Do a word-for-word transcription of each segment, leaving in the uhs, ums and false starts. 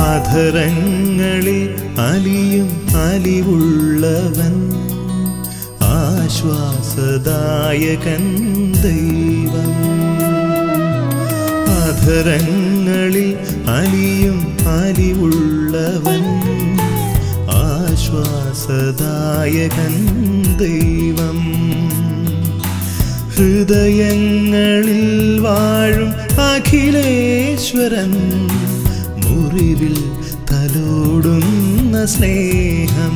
അധരങ്ങളിൽ അലിയും അലിവുള്ളവൻ ആശ്വാസദായകൻ ദൈവം. അധരങ്ങളിൽ അലിയും അലിവുള്ളവൻ ആശ്വാസദായകൻ ദൈവം. ഹൃദയങ്ങളിൽ വാഴും അഖിലേശ്വരൻ മുറിവിൽ തലോടുന്ന സ്നേഹം.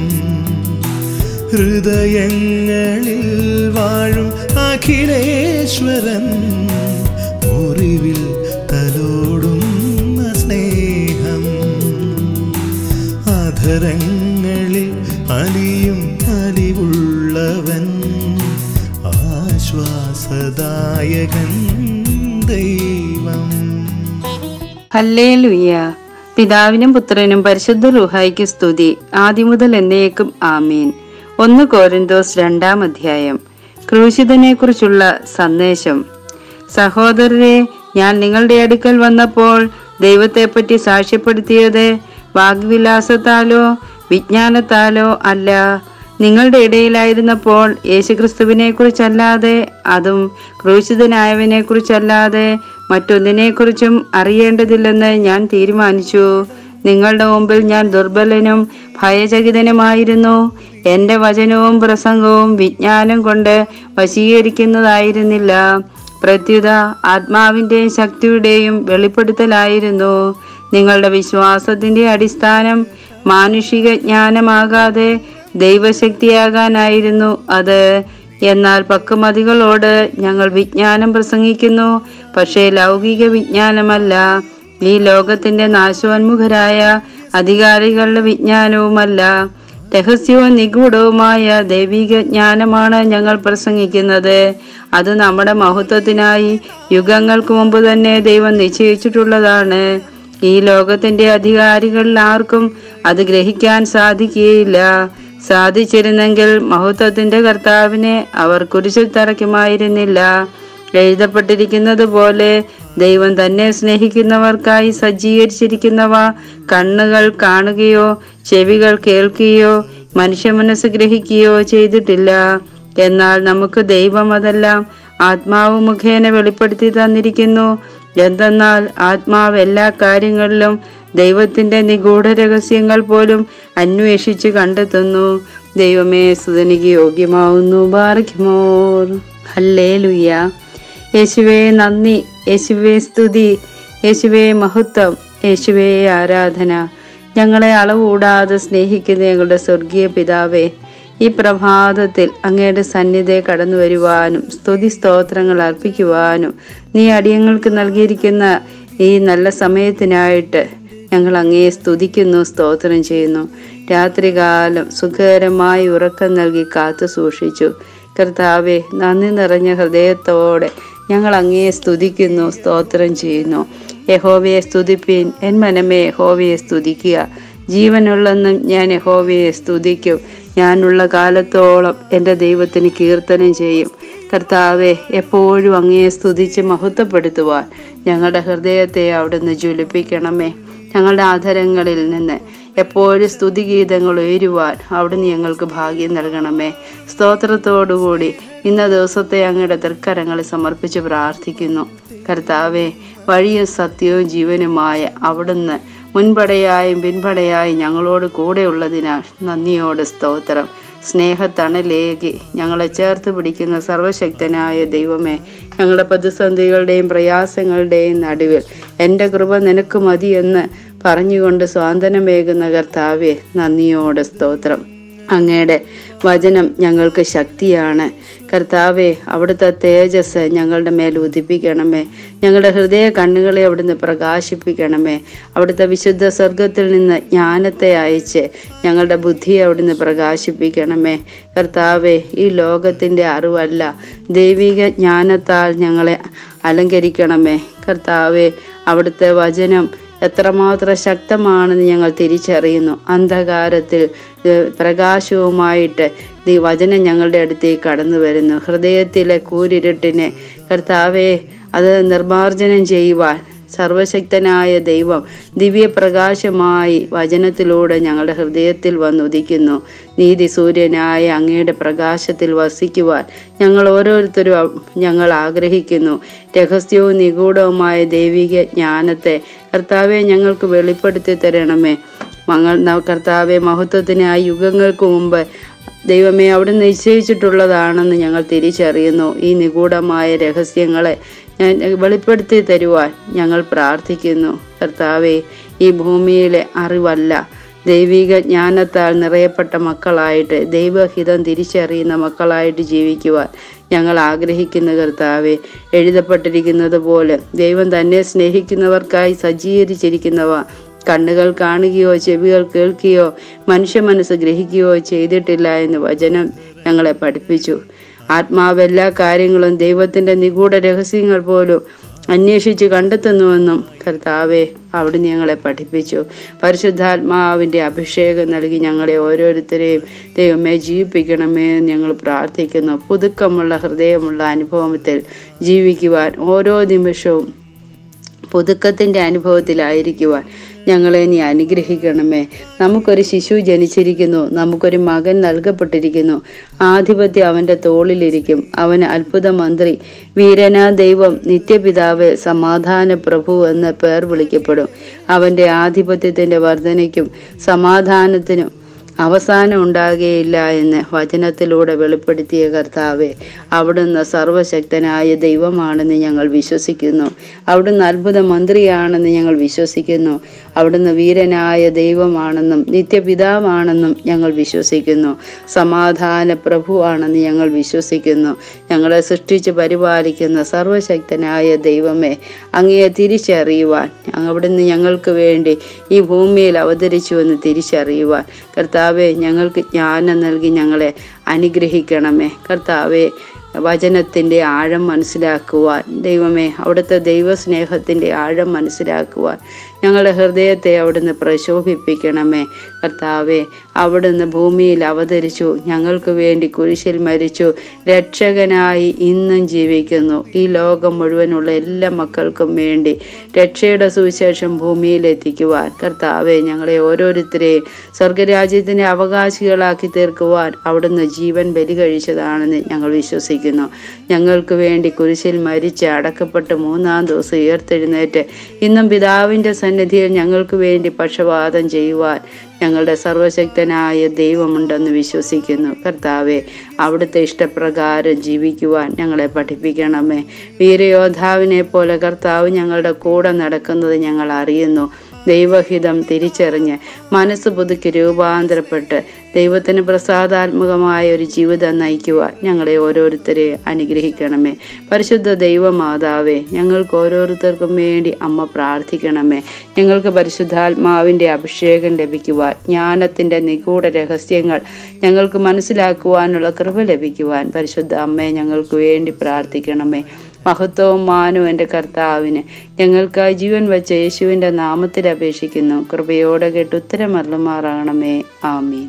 ഹൃദയങ്ങളിൽ വാഴും അഖിലേശ്വരൻ മുറിവിൽ തലോടുന്ന സ്നേഹം. അധരങ്ങളിൽ അലിയും അലിവുള്ളവൻ ആശ്വാസദായകൻ ദൈവം. ഹല്ലേലൂയ. പിതാവിനും പുത്രനും പരിശുദ്ധ റൂഹായിക്ക് സ്തുതി, ആദിമുതൽ എന്നേക്കും ആമീൻ. ഒന്ന് കോരിന്തോസ് രണ്ടാം അധ്യായം. ക്രൂശിതനെ കുറിച്ചുള്ള സന്ദേശം. സഹോദരരെ, ഞാൻ നിങ്ങളുടെ അടുക്കൽ വന്നപ്പോൾ ദൈവത്തെപ്പറ്റി സാക്ഷ്യപ്പെടുത്തിയത് വാഗ്വിലാസത്താലോ വിജ്ഞാനത്താലോ അല്ല. നിങ്ങളുടെ ഇടയിലായിരുന്നപ്പോൾ യേശുക്രിസ്തുവിനെ കുറിച്ചല്ലാതെ, അതും ക്രൂശിതനായവനെ കുറിച്ചല്ലാതെ മറ്റൊന്നിനെ കുറിച്ചും അറിയേണ്ടതില്ലെന്ന് ഞാൻ തീരുമാനിച്ചു. നിങ്ങളുടെ മുമ്പിൽ ഞാൻ ദുർബലനും ഭയചകിതനുമായിരുന്നു. എൻ്റെ വചനവും പ്രസംഗവും വിജ്ഞാനം കൊണ്ട് വശീകരിക്കുന്നതായിരുന്നില്ല, പ്രത്യുത ആത്മാവിൻ്റെയും ശക്തിയുടെയും വെളിപ്പെടുത്തലായിരുന്നു. നിങ്ങളുടെ വിശ്വാസത്തിൻ്റെ അടിസ്ഥാനം മാനുഷിക ജ്ഞാനമാകാതെ ദൈവശക്തിയാകാനായിരുന്നു അത്. എന്നാൽ പക്വമതികളോട് ഞങ്ങൾ വിജ്ഞാനം പ്രസംഗിക്കുന്നു, പക്ഷേ ലൗകിക വിജ്ഞാനമല്ല, ഈ ലോകത്തിന്റെ നാശോന്മുഖരായ അധികാരികളുടെ വിജ്ഞാനവുമല്ല. രഹസ്യവും നിഗൂഢവുമായ ദൈവിക ജ്ഞാനമാണ് ഞങ്ങൾ പ്രസംഗിക്കുന്നത്. അത് നമ്മുടെ മഹത്വത്തിനായി യുഗങ്ങൾക്ക് മുമ്പ് തന്നെ ദൈവം നിശ്ചയിച്ചിട്ടുള്ളതാണ്. ഈ ലോകത്തിന്റെ അധികാരികളിൽ ആർക്കും അത് ഗ്രഹിക്കാൻ സാധിക്കുകയില്ല. സാധിച്ചിരുന്നെങ്കിൽ മഹത്വത്തിന്റെ കർത്താവിനെ അവർ കുരിശിൽ തറയ്ക്കുമായിരുന്നില്ല. എഴുതപ്പെട്ടിരിക്കുന്നത് പോലെ ദൈവം തന്നെ സ്നേഹിക്കുന്നവർക്കായി സജ്ജീകരിച്ചിരിക്കുന്നവ കണ്ണുകൾ കാണുകയോ ചെവികൾ കേൾക്കുകയോ മനുഷ്യ മനസ്സ് ഗ്രഹിക്കുകയോ ചെയ്തിട്ടില്ല. എന്നാൽ നമുക്ക് ദൈവം അതെല്ലാം ആത്മാവ് മുഖേന വെളിപ്പെടുത്തി തന്നിരിക്കുന്നു. എന്തെന്നാൽ ആത്മാവ് എല്ലാ കാര്യങ്ങളിലും ദൈവത്തിന്റെ നിഗൂഢ രഹസ്യങ്ങൾ പോലും അന്വേഷിച്ച് കണ്ടെത്തുന്നു. ദൈവമേ, സ്തുതിക്ക് യോഗ്യമാവുന്നു. ബാറയ്ക്കുമോർ. ഹല്ലേലൂയ. യേശുവേ നന്ദി, യേശുവേ സ്തുതി, യേശുവേ മഹത്വം, യേശുവേ ആരാധന. ഞങ്ങളെ അളവുകൂടാതെ സ്നേഹിക്കുന്ന ഞങ്ങളുടെ സ്വർഗീയ പിതാവേ, ഈ പ്രഭാതത്തിൽ അങ്ങയുടെ സന്നിധിയെ കടന്നു വരുവാനും സ്തുതി സ്തോത്രങ്ങൾ അർപ്പിക്കുവാനും നീ അടിയങ്ങൾക്ക് നൽകിയിരിക്കുന്ന ഈ നല്ല സമയത്തിനായിട്ട് ഞങ്ങൾ അങ്ങയെ സ്തുതിക്കുന്നു, സ്തോത്രം ചെയ്യുന്നു. രാത്രികാലം സുഖകരമായി ഉറക്കം നൽകി കാത്തു സൂക്ഷിച്ചു. കർത്താവെ, നന്ദി നിറഞ്ഞ ഹൃദയത്തോടെ ഞങ്ങൾ അങ്ങയെ സ്തുതിക്കുന്നു, സ്തോത്രം ചെയ്യുന്നു. യഹോവയെ സ്തുതിപ്പീൻ, എൻ മനമേ യഹോവയെ സ്തുതിക്കുക. ജീവനുള്ളെന്നും ഞാൻ യഹോവയെ സ്തുതിക്കും. ഞാനുള്ള കാലത്തോളം എൻ്റെ ദൈവത്തിന് കീർത്തനം ചെയ്യും. കർത്താവെ, എപ്പോഴും അങ്ങയെ സ്തുതിച്ച് മഹത്വപ്പെടുത്തുവാൻ ഞങ്ങളുടെ ഹൃദയത്തെ അവിടുന്ന് ജ്വലിപ്പിക്കണമേ. ഞങ്ങളുടെ ആധരങ്ങളിൽ നിന്ന് എപ്പോഴും സ്തുതിഗീതങ്ങൾ ഉയരുവാൻ അവിടുന്ന് ഞങ്ങൾക്ക് ഭാഗ്യം നൽകണമേ. സ്തോത്രത്തോടുകൂടി ഇന്ന ദിവസത്തെ അങ്ങയുടെ തൃക്കരങ്ങളിൽ സമർപ്പിച്ച് പ്രാർത്ഥിക്കുന്നു. കർത്താവെ, വഴിയും സത്യവും ജീവനുമായ അവിടുന്ന് മുൻപടയായും പിൻപടയായും ഞങ്ങളോട് കൂടെ ഉള്ളതിനാൽ നന്ദിയോട് സ്തോത്രം. സ്നേഹത്തണലേകി ഞങ്ങളെ ചേർത്ത് പിടിക്കുന്ന സർവശക്തനായ ദൈവമേ, ഞങ്ങളുടെ പ്രതിസന്ധികളുടെയും പ്രയാസങ്ങളുടെയും നടുവിൽ എൻ്റെ കൃപ നിനക്ക് മതിയെന്ന് പറഞ്ഞുകൊണ്ട് സ്വാന്തനമേകുന്ന കർത്താവെ, നന്ദിയോടെ സ്തോത്രം. അങ്ങയുടെ വചനം ഞങ്ങൾക്ക് ശക്തിയാണ്. കർത്താവെ, അവിടുത്തെ തേജസ് ഞങ്ങളുടെ മേൽ ഉദിപ്പിക്കണമേ. ഞങ്ങളുടെ ഹൃദയ കണ്ണുകളെ അവിടുന്ന് പ്രകാശിപ്പിക്കണമേ. അവിടുത്തെ വിശുദ്ധ സ്വർഗത്തിൽ നിന്ന് ജ്ഞാനത്തെ അയച്ച് ഞങ്ങളുടെ ബുദ്ധിയെ അവിടുന്ന് പ്രകാശിപ്പിക്കണമേ. കർത്താവെ, ഈ ലോകത്തിൻ്റെ അറിവല്ല, ദൈവിക ജ്ഞാനത്താൽ ഞങ്ങളെ അലങ്കരിക്കണമേ. കർത്താവെ, അവിടുത്തെ വചനം എത്രമാത്രം ശക്തമാണെന്ന് ഞങ്ങൾ തിരിച്ചറിയുന്നു. അന്ധകാരത്തിൽ പ്രകാശവുമായിട്ട് ഈ വചനം ഞങ്ങളുടെ അടുത്തേക്ക് കടന്നു വരുന്നു. ഹൃദയത്തിലെ കൂരിരുട്ടിനെ കർത്താവെ അത് നിർമാർജനം ചെയ്യുവാൻ സർവശക്തനായ ദൈവം ദിവ്യപ്രകാശമായി വചനത്തിലൂടെ ഞങ്ങളുടെ ഹൃദയത്തിൽ വന്നുദിക്കുന്നു. നീതി സൂര്യനായ അങ്ങയുടെ പ്രകാശത്തിൽ വസിക്കുവാൻ ഞങ്ങൾ ഓരോരുത്തരും ഞങ്ങൾ ആഗ്രഹിക്കുന്നു. രഹസ്യവും നിഗൂഢവുമായ ദൈവിക ജ്ഞാനത്തെ കർത്താവെ ഞങ്ങൾക്ക് വെളിപ്പെടുത്തി തരണമേ. മങ്ങൾ കർത്താവെ, മഹത്വത്തിന് ആ യുഗങ്ങൾക്ക് മുമ്പ് ദൈവമേ അവിടെ നിശ്ചയിച്ചിട്ടുള്ളതാണെന്ന് ഞങ്ങൾ തിരിച്ചറിയുന്നു. ഈ നിഗൂഢമായ രഹസ്യങ്ങളെ ഞാൻ വെളിപ്പെടുത്തി തരുവാൻ ഞങ്ങൾ പ്രാർത്ഥിക്കുന്നു. കർത്താവെ, ഈ ഭൂമിയിലെ അറിവല്ല, ദൈവിക ജ്ഞാനത്താൽ നിറയപ്പെട്ട മക്കളായിട്ട് ദൈവഹിതം തിരിച്ചറിയുന്ന മക്കളായിട്ട് ജീവിക്കുവാൻ ഞങ്ങൾ ആഗ്രഹിക്കുന്ന കർത്താവെ, എഴുതപ്പെട്ടിരിക്കുന്നത് പോലെ ദൈവം തന്നെ സ്നേഹിക്കുന്നവർക്കായി സജ്ജീകരിച്ചിരിക്കുന്നവ കണ്ണുകൾ കാണുകയോ ചെവികൾ കേൾക്കുകയോ മനുഷ്യ മനസ്സ് ഗ്രഹിക്കുകയോ ചെയ്തിട്ടില്ല എന്ന് വചനം ഞങ്ങളെ പഠിപ്പിച്ചു. ആത്മാവ് എല്ലാ കാര്യങ്ങളും ദൈവത്തിൻ്റെ നിഗൂഢ രഹസ്യങ്ങൾ പോലും അന്വേഷിച്ച് കണ്ടെത്തുന്നുവെന്നും കർത്താവെ അവിടുന്ന് ഞങ്ങളെ പഠിപ്പിച്ചു. പരിശുദ്ധാത്മാവിൻ്റെ അഭിഷേകം നൽകി ഞങ്ങളെ ഓരോരുത്തരെയും ദൈവമേ ജീവിപ്പിക്കണമേ എന്ന് ഞങ്ങൾ പ്രാർത്ഥിക്കുന്നു. പുതുക്കമുള്ള ഹൃദയമുള്ള അനുഭവത്തിൽ ജീവിക്കുവാൻ, ഓരോ നിമിഷവും പുതുക്കത്തിൻ്റെ അനുഭവത്തിലായിരിക്കുവാൻ ഞങ്ങളെ നീ അനുഗ്രഹിക്കണമേ. നമുക്കൊരു ശിശു ജനിച്ചിരിക്കുന്നു, നമുക്കൊരു മകൻ നൽകപ്പെട്ടിരിക്കുന്നു. ആധിപത്യം അവൻ്റെ തോളിലിരിക്കും. അവന് അത്ഭുത മന്ത്രി, വീരനാ ദൈവം, നിത്യപിതാവ്, സമാധാന പ്രഭു എന്ന പേർ വിളിക്കപ്പെടും. അവൻ്റെ ആധിപത്യത്തിൻ്റെ വർധനയ്ക്കും സമാധാനത്തിനും അവസാനം ഉണ്ടാകുകയില്ല എന്ന് വചനത്തിലൂടെ വെളിപ്പെടുത്തിയ കർത്താവെ, അവിടുന്ന് സർവശക്തനായ ദൈവമാണെന്ന് ഞങ്ങൾ വിശ്വസിക്കുന്നു. അവിടുന്ന് അത്ഭുത മന്ത്രിയാണെന്ന് ഞങ്ങൾ വിശ്വസിക്കുന്നു. അവിടുന്ന് വീരനായ ദൈവമാണെന്നും നിത്യപിതാവാണെന്നും ഞങ്ങൾ വിശ്വസിക്കുന്നു. സമാധാന പ്രഭുവാണെന്ന് ഞങ്ങൾ വിശ്വസിക്കുന്നു. ഞങ്ങളെ സൃഷ്ടിച്ച് പരിപാലിക്കുന്ന സർവശക്തനായ ദൈവമേ, അങ്ങയെ തിരിച്ചറിയുവാൻ, അവിടുന്ന് ഞങ്ങൾക്ക് വേണ്ടി ഈ ഭൂമിയിൽ അവതരിച്ചുവെന്ന് തിരിച്ചറിയുവാൻ കർത്താവെ ഞങ്ങൾക്ക് ജ്ഞാനം നൽകി ഞങ്ങളെ അനുഗ്രഹിക്കണമേ. കർത്താവെ, വചനത്തിൻ്റെ ആഴം മനസ്സിലാക്കുവാൻ, ദൈവമേ അവിടുത്തെ ദൈവസ്നേഹത്തിൻ്റെ ആഴം മനസ്സിലാക്കുവാൻ ഞങ്ങളുടെ ഹൃദയത്തെ അവിടുന്ന് പ്രശോഭിപ്പിക്കണമേ. കർത്താവെ, അവിടുന്ന് ഭൂമിയിൽ അവതരിച്ചു, ഞങ്ങൾക്ക് വേണ്ടി കുരിശിൽ മരിച്ചു, രക്ഷകനായി ഇന്നും ജീവിക്കുന്നു. ഈ ലോകം മുഴുവനുള്ള എല്ലാ മക്കൾക്കും വേണ്ടി രക്ഷയുടെ സുവിശേഷം ഭൂമിയിൽ എത്തിക്കുവാൻ കർത്താവെ ഞങ്ങളെ ഓരോരുത്തരെയും സ്വർഗരാജ്യത്തിൻ്റെ അവകാശികളാക്കി തീർക്കുവാൻ അവിടുന്ന് ജീവൻ ബലി കഴിച്ചതാണെന്ന് ഞങ്ങൾ വിശ്വസിക്കുന്നു. ഞങ്ങൾക്ക് വേണ്ടി കുരിശിൽ മരിച്ച് അടക്കപ്പെട്ട് മൂന്നാം ദിവസം ഉയർത്തെഴുന്നേറ്റ് ഇന്നും പിതാവിൻ്റെ സന്നിധിയിൽ ഞങ്ങൾക്ക് വേണ്ടി പക്ഷപാതം ചെയ്യുവാൻ ഞങ്ങളുടെ സർവശക്തനായ ദൈവമുണ്ടെന്ന് വിശ്വസിക്കുന്നു. കർത്താവെ, അവിടുത്തെ ഇഷ്ടപ്രകാരം ജീവിക്കുവാൻ ഞങ്ങളെ പഠിപ്പിക്കണമേ. വീരയോദ്ധാവിനെ പോലെ കർത്താവ് ഞങ്ങളുടെ കൂടെ നടക്കുന്നത് ഞങ്ങൾ അറിയുന്നു. ദൈവഹിതം തിരിച്ചറിഞ്ഞ് മനസ്സ് പുതുക്കി രൂപാന്തരപ്പെട്ട് ദൈവത്തിന് പ്രസാദാത്മകമായ ഒരു ജീവിതം നയിക്കുവാൻ ഞങ്ങളെ ഓരോരുത്തരെ അനുഗ്രഹിക്കണമേ. പരിശുദ്ധ ദൈവമാതാവേ, ഞങ്ങൾക്ക് ഓരോരുത്തർക്കും വേണ്ടി അമ്മ പ്രാർത്ഥിക്കണമേ. ഞങ്ങൾക്ക് പരിശുദ്ധാത്മാവിൻ്റെ അഭിഷേകം ലഭിക്കുവാൻ, ജ്ഞാനത്തിൻ്റെ നിഗൂഢ രഹസ്യങ്ങൾ ഞങ്ങൾക്ക് മനസ്സിലാക്കുവാനുള്ള കൃപ ലഭിക്കുവാൻ പരിശുദ്ധ അമ്മയെ ഞങ്ങൾക്ക് വേണ്ടി പ്രാർത്ഥിക്കണമേ. മഹത്വവും മാനവും എൻ്റെ കർത്താവിന് ഞങ്ങൾക്കായി ജീവൻ വെച്ച യേശുവിൻ്റെ നാമത്തിൽ അപേക്ഷിക്കുന്നു. കൃപയോടെ കേട്ട് ഉത്തരമരുളുമാറാകണമേ. ആമീൻ.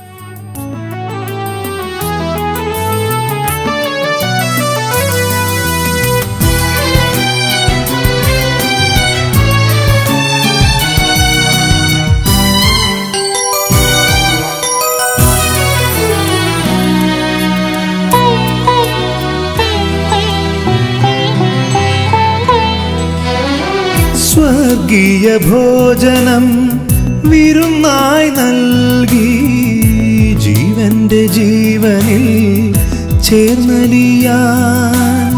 സ്വർഗീയ ഭോജനം വിരുന്നായി നൽകി ജീവന്റെ ജീവനിൽ ചേർന്നലിയാൻ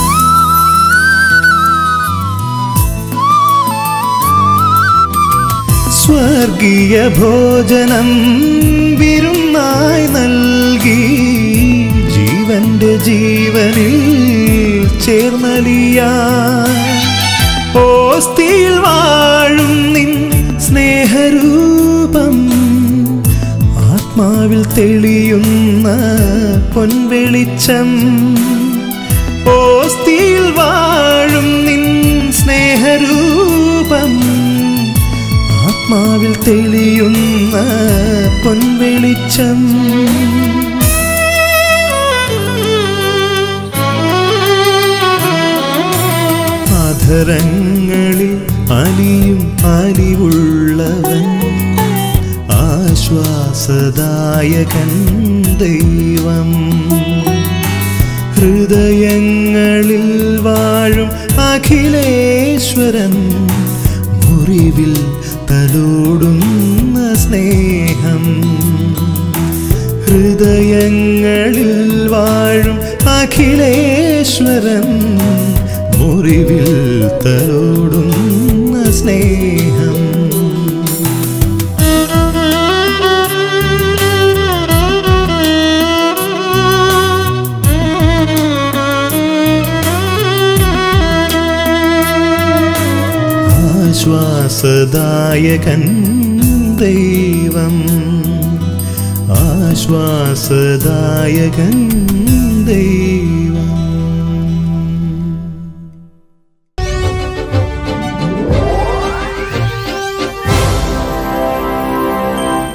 സ്വർഗീയ ഭോജനം വിരുന്നായി നൽകി ജീവന്റെ ജീവനിൽ ചേർന്നലിയാൻ ഓസ്തിയിൽ വാഴും നിൻ സ്നേഹരൂപം ആത്മാവിൽ തെളിയുന്ന പൊൻവെളിച്ചം. ഓസ്തിയിൽ വാഴും നിൻ സ്നേഹരൂപം ആത്മാവിൽ തെളിയുന്ന പൊൻവെളിച്ചം. അധരങ്ങളിൽ അലിയും അലിവുള്ളവൻ ആശ്വാസദായകൻ ദൈവം. ഹൃദയങ്ങളിൽ വാഴും അഖിലേശ്വരൻ മുറിവിൽ തലോടുന്ന സ്നേഹം. ഹൃദയങ്ങളിൽ വാഴും അഖിലേശ്വരൻ മുറിവിൽ തലോടുന്ന സ്നേഹം. ആശ്വാസദായകൻ ദൈവം, ആശ്വാസദായകൻ ദൈവം.